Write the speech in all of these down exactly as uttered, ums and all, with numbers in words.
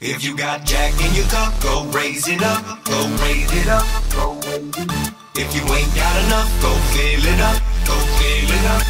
If you got Jack in your cup, go raise it up, go raise it up, go raise it up. If you ain't got enough, go fill it up, go fill it up.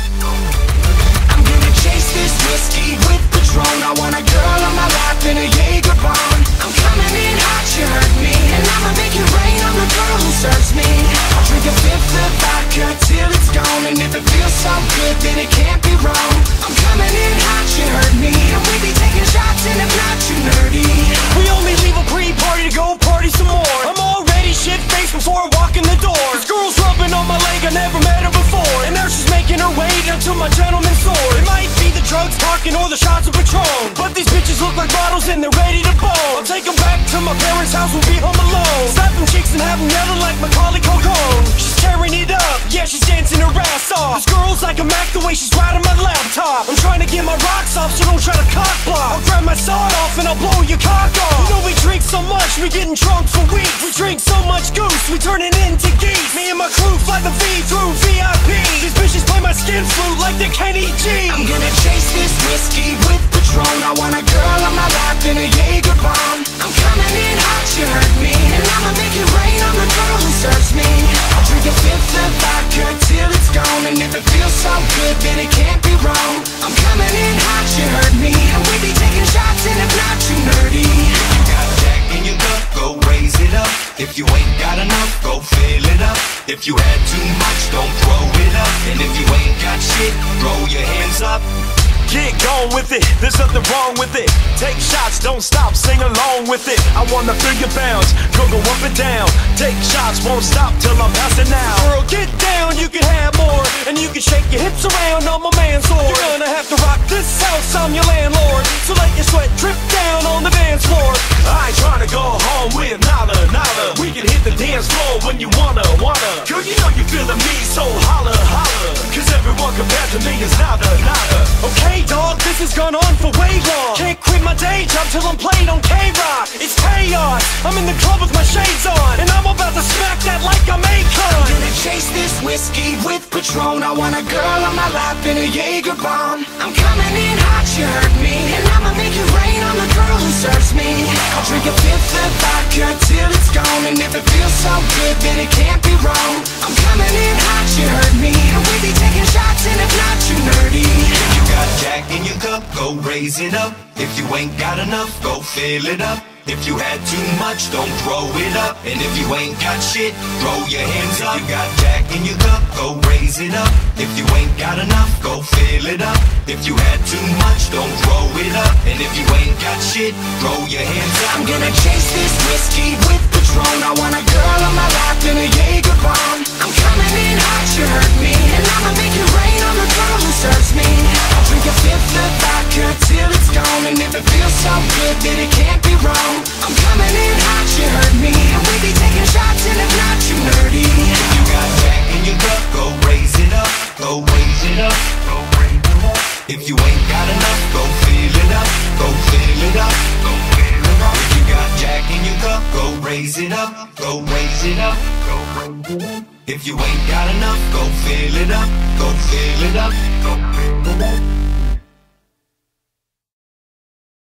I'm gonna chase this whiskey with Patron. I want a girl on my lap in a Jaeger bomb. I'm coming in hot, you heard me, and I'ma make it rain on the girl who serves me. I'll drink a fifth of vodka till it's gone, and if it feels so good, then it can't be wrong. I'm coming in hot, you heard me, and we be taking shots, and if not, you nerdy. We only leave a pre-party to go party some more. I'm already shit-faced before I walk in the door. This girl's rubbing on my leg, I never met her before, and now she's making her way down to my gentleman's sword. It might be the drugs talking or the shots of Patron, but these bitches look like bottles and they're ready to bone. I'll take them back to my parents' house, we'll be home alone. Slap them cheeks and have them yelling like Macaulay Culkin. She's tearing it up, yeah, she's dancing her ass off. This girl's like a Mac the way she's riding my laptop. I'm trying to get my rocks off, so don't try to cock block. I'll grab my sawed off and I'll blow your cock off. You know we drink so much, we getting drunk for weeks. We drink so much goose, we turn it into geese. Me and my crew fly the V through V I P. These bitches play my skin flute like they're Kenny G. I'm gonna chase this whiskey with Patron. I want a girl on my lap in a Jaeger bomb. I'm coming in hot, you heard me, and I'ma make it rain on the girl who serves me. I'll drink a fifth of vodka till it's gone, and if it feels so good, then it can't be wrong. I'm coming in hot, you heard me, and we be taking shots, and if not, you nerdy. If you got Jack in your cup, go raise it up. If you ain't got enough, go fill it up. If you had too much, don't throw it up. And if you ain't got shit, throw your hands up. Get gone with it, there's nothing wrong with it. Take shots, don't stop, sing along with it. I wanna feel your bounce, go go up and down. Take shots, won't stop till I'm passing out. Girl, get down, you can have more, and you can shake your hips around on my man's sword. You're gonna have to rock this house, I'm your landlord, so let your sweat drip down on the dance floor. I ain't trying to go home with nada, nada. We can hit the dance floor when you wanna, wanna. Girl, you know you feeling me, so holla, holla. Cause everyone compared to me is nada, nada. Okay, dog, this has gone on for way long. Can't quit my day job till I'm playing on K-Rock. It's chaos, I'm in the club with my shades on, and I'm about to smack that like I'm Akon. I'm gonna chase this whiskey with Patron. I want a girl on my lap in a Jaeger bomb. I'm coming in hot, you heard me, and I'ma make it rain on the girl who serves me. I'll drink a fifth of vodka till it's gone, and if it feels so good, then it can't be wrong. I'm coming in hot, you heard me, and we be taking shots, and if not, you nerdy. If you got Jack in your cup, go raise it up. If you ain't got enough, go fill it up. If you had too much, don't throw it up. And if you ain't got shit, throw your hands up. If you got Jack in your cup, go raise it up. If you ain't got enough, go fill it up. If you had too much, don't throw it up. And if you ain't got shit, throw your hands up. I'm gonna chase this whiskey with Patron. I want a girl on my lap in a Jaeger bomb. I'm coming in hot, you heard me, and I'ma make it rain on the girl who serves me. I'll drink a fifth of vodka till it's gone, and if it feels so good, then it can't be wrong. I'm coming in hot, you heard me, and we be taking shots, and if not, you nerdy. If you got Jack in your cup, go raise it up, go raise it up, go raise it up. If you ain't got enough, go fill it up, go fill it up, go fill it up. If you got Jack in your cup, go raise it up, go raise it up, go raise it up. If you ain't got enough, go fill it up, go fill it up, go fill it up.